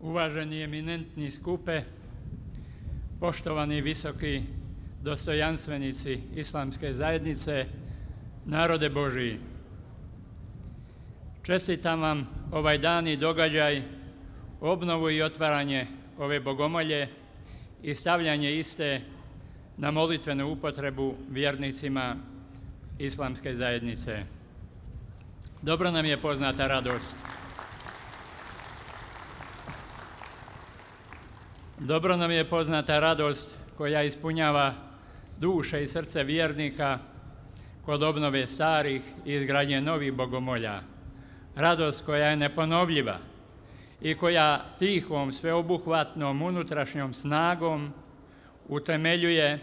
Uvaženi eminentni skupe, poštovani visoki dostojanstvenici Islamske zajednice, narode Božiji. Čestitam vam ovaj dan i događaj, obnovu i otvaranje ove bogomolje i stavljanje iste na molitvenu upotrebu vjernicima Islamske zajednice. Dobro nam je poznata radost. Dobro nam je poznata radost koja ispunjava duše i srce vjernika kod obnove starih i izgradnje novih bogomolja. Radost koja je neponovljiva i koja tihom, sveobuhvatnom unutrašnjom snagom utemeljuje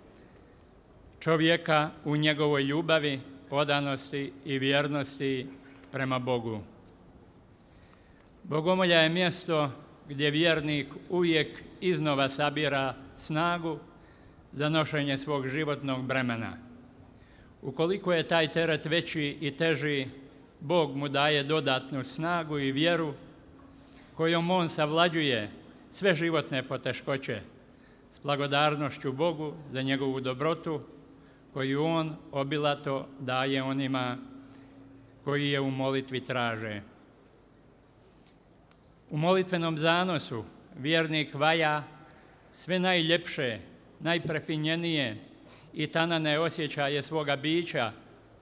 čovjeka u njegovoj ljubavi, odanosti i vjernosti prema Bogu. Bogomolja je mjesto gdje vjernik uvijek iznova sabira snagu za nošenje svog životnog bremena. Ukoliko je taj teret veći i teži, Bog mu daje dodatnu snagu i vjeru kojom on savlađuje sve životne poteškoće s blagodarnošću Bogu za njegovu dobrotu koju on obilato daje onima koji je u molitvi traže. U molitvenom zanosu vjernik vaja sve najljepše, najprefinjenije i tanane osjećaje svoga bića,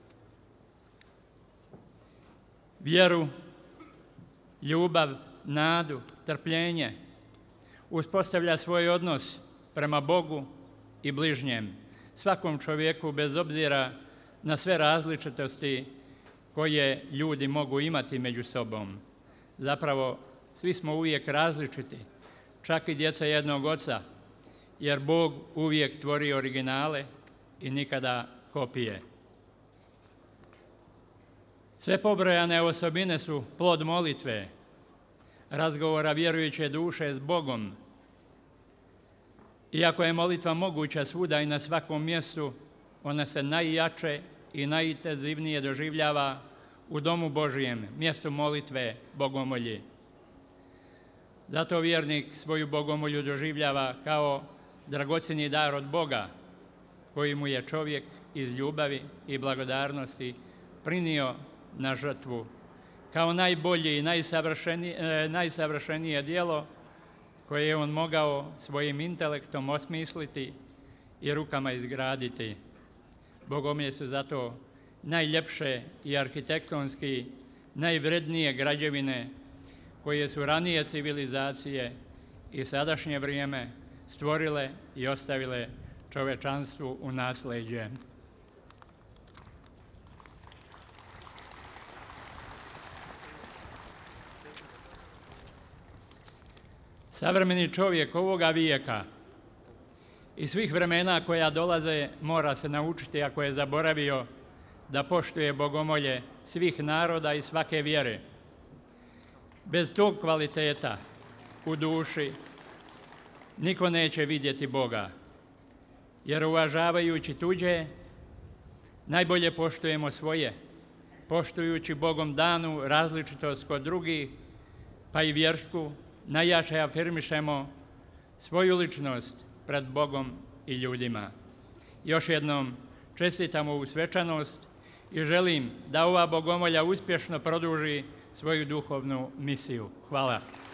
vjeru, ljubav, nadu, trpljenje, uspostavlja svoj odnos prema Bogu i bližnjem, svakom čovjeku bez obzira na sve različitosti koje ljudi mogu imati među sobom. Zapravo, svi smo uvijek različiti, čak i djeca jednog oca, jer Bog uvijek tvori originale i nikada kopije. Sve pobrojane osobine su plod molitve, razgovora vjerujuće duše s Bogom. Iako je molitva moguća svuda i na svakom mjestu, ona se najjače i najintenzivnije doživljava u domu Božijem, mjestu molitve, bogomolji. Zato vjernik svoju bogomolju doživljava kao dragocjeni dar od Boga, koji mu je čovjek iz ljubavi i blagodarnosti prinio na žrtvu, kao najbolje i najsavršenije djelo koje je on mogao svojim intelektom osmisliti i rukama izgraditi. Bogomolje su zato najljepše i arhitektonski najvrednije građevine koje su ranije civilizacije i sadašnje vrijeme stvorile i ostavile čovečanstvu u nasljeđe. Savremeni čovjek ovoga vijeka i svih vremena koja dolaze mora se naučiti, ako je zaboravio, da poštuje bogomolje svih naroda i svake vjere. Bez tog kvaliteta u duši niko neće vidjeti Boga, jer uvažavajući tuđe, najbolje poštujemo svoje, poštujući Bogom danu različitost kod drugih, pa i vjersku, najjače afirmišemo svoju ličnost pred Bogom i ljudima. Još jednom čestitam ovu svečanost i želim da ova bogomolja uspješno produži svoju duhovnu misiju. Hvala.